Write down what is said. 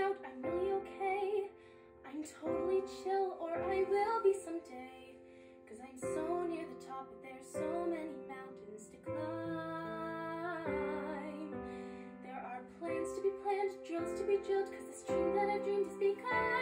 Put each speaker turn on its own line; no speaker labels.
out, I'm really okay. I'm totally chill, or I will be someday. 'Cause I'm so near the top, but there's so many mountains to climb. There are plans to be planned, drills to be drilled, 'cause this dream that I've dreamed has begun.